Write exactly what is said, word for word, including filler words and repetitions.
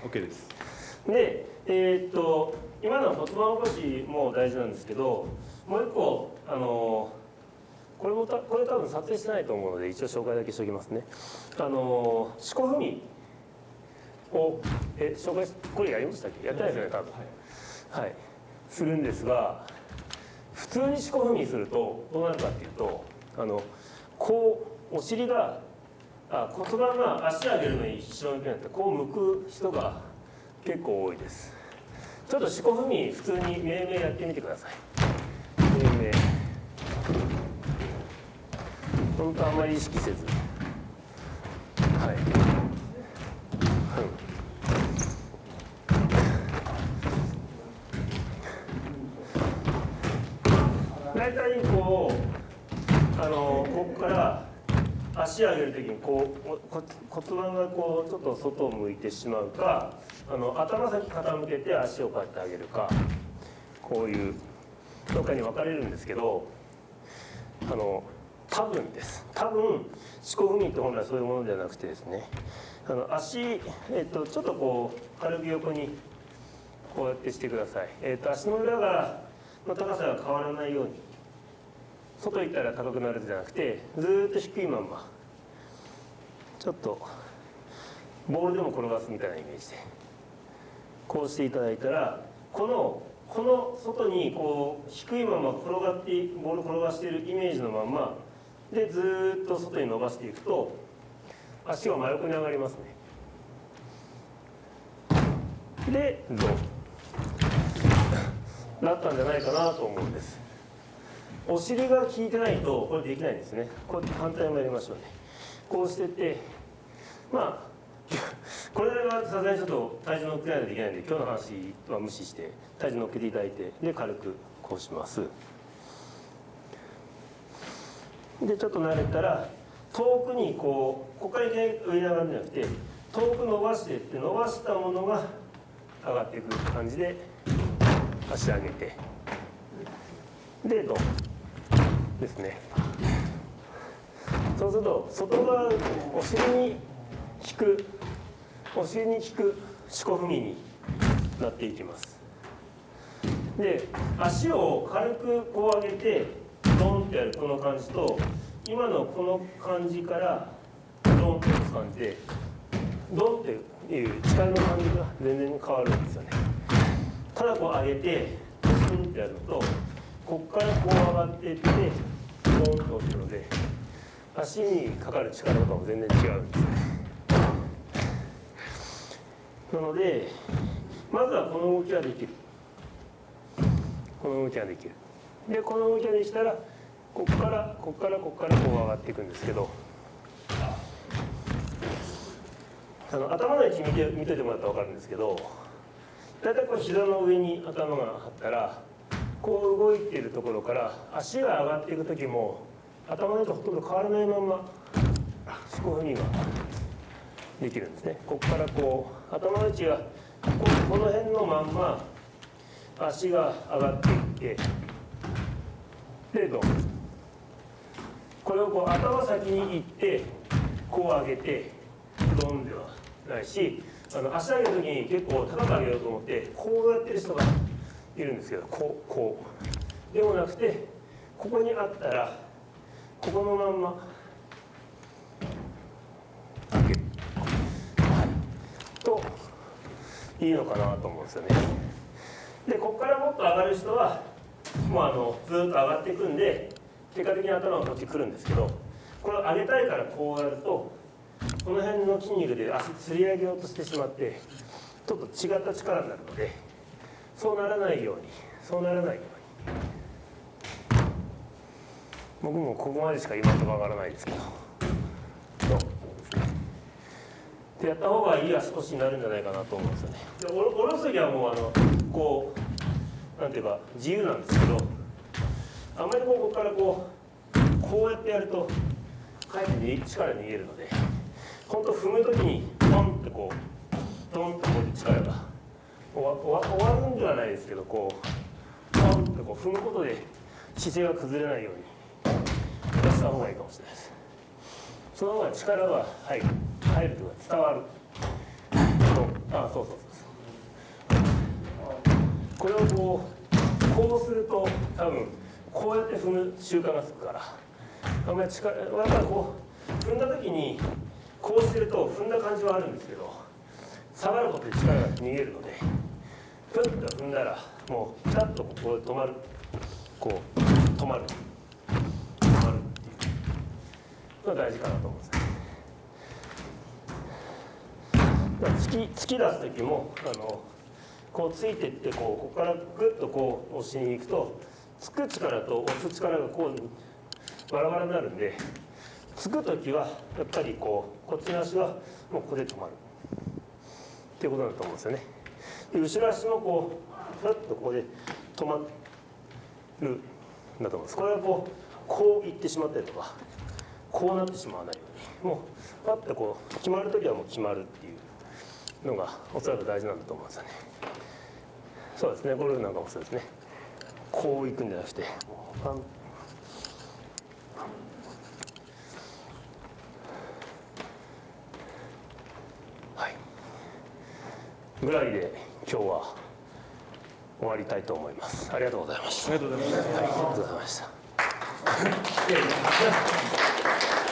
OK です。 で、えー、っと今の骨盤起こしも大事なんですけど、もう一個あのこれもたこれ多分撮影してないと思うので一応紹介だけしておきますね。あの四股踏みをえ紹介これやりましたっけ？やってないですよね多分。はい、はい、するんですが、普通に四股踏みするとどうなるかっていうと、あのこうお尻があ骨盤が足上げるのに後ろに向ってこう向く人が結構多いです。ちょっと四股踏み普通に命名やってみてください。命名本当あんまり意識せず、はい、うん、大体こうあのここから足上げるときにこう骨盤がこうちょっと外を向いてしまうか、あの頭先傾けて足をこうやって上げるか、こういうどっかに分かれるんですけど、あの多分です多分四股踏みって本来そういうものではなくてですね、あの足、えっと、ちょっとこう軽く横にこうやってしてください。えっと、足の裏がの高さが変わらないように、外行ったら高くなるんじゃなくてずーっと低いまんま、ちょっとボールでも転がすみたいなイメージでこうしていただいたら、このこの外にこう低いまま転がってボール転がしているイメージのまんまでずーっと外に伸ばしていくと足が真横に上がりますね。でドンなったんじゃないかなと思うんです。お尻が効いてないとこれできないんですね。こうやって反対もやりましょうね。こうしてって、まあこれはさすがにちょっと体重乗っけないといけないんで今日の話は無視して体重乗っけていただいて、で軽くこうします。でちょっと慣れたら遠くにこうここからいきなり上に上がるんじゃなくて遠く伸ばしていって伸ばしたものが上がっていく感じで足上げてでドンですね。そうすると外側お尻に引くお尻に引く四股踏みになっていきます。で足を軽くこう上げてドンってやるこの感じと、今のこの感じからドンって打つ感じでドンっていう力の感じが全然変わるんですよね。ただこう上げてドンってやるとここからこう上がっていってドンって落ちるので足にかかる力とかも全然違うんですね。なのでまずはこの動きができる、この動きができる。でこの動きができたらここからここからここからこう上がっていくんですけど、あの頭の位置見て見ててもらったら分かるんですけど、だいたいこう膝の上に頭があったらこう動いているところから足が上がっていく時も頭の位置ほとんど変わらないまま四股踏みができるんですね。ここからこう頭の位置がここの辺のまんま足が上がっていってでドン、これをこう頭先に行ってこう上げてドンではないし、あの足上げる時に結構高く上げようと思ってこうやってる人がいるんですけど、こうこうでもなくてここにあったらここのまんま上げる、はい、といいのかなと思うんですよね。でここからもっと上がる人はもうあのずっと上がっていくんで結果的に頭がこっち来るんですけど、これを上げたいからこうやるとこの辺の筋肉で足つり上げようとしてしまってちょっと違った力になるので、そうならないようにそうならないように、僕もここまでしか今のところ上がらないですけどでやった方がいい足腰になるんじゃないかなと思うんですよね。で下ろす時はもうあのこうなんていうか自由なんですけど、あんまりここからこうこうやってやるとかえって力逃げるので、本当踏む時にポンってこうポンってこう力が終わ、終わるんではないですけど、こうポンってこう踏むことで姿勢が崩れないようにやった方がいいかもしれないです。その方が力が入る入るというか伝わるとあ、そうそうそう。これをこうこうすると多分こうやって踏む習慣がつくから、あんまり力やっぱりこう踏んだ時にこうしてると踏んだ感じはあるんですけど、下がることで力が逃げるので、プッと踏んだらもうピタッとここで止まる、こう止まる止まるっていうのが大事かなと思うんですね。突き突き出す時もあのこうついていってこうここからグッとこう押しに行くと、つく力と押す力がこうバラバラになるんで、つく時はやっぱりこうこっちの足はもうここで止まるっていうことだと思うんですよね。で後ろ足もこうふわっとここで止まるんだと思うんです。これはこうこういってしまったりとかこうなってしまわないように、もうパッとこう決まる時はもう決まるっていうのがおそらく大事なんだと思うんですよね。そうですね、ゴルフなんかもそうですね。こういくんじゃなくてパン、はいぐらいで今日は終わりたいと思います。ありがとうございました。 ありがとうございました。 はい、ありがとうございました。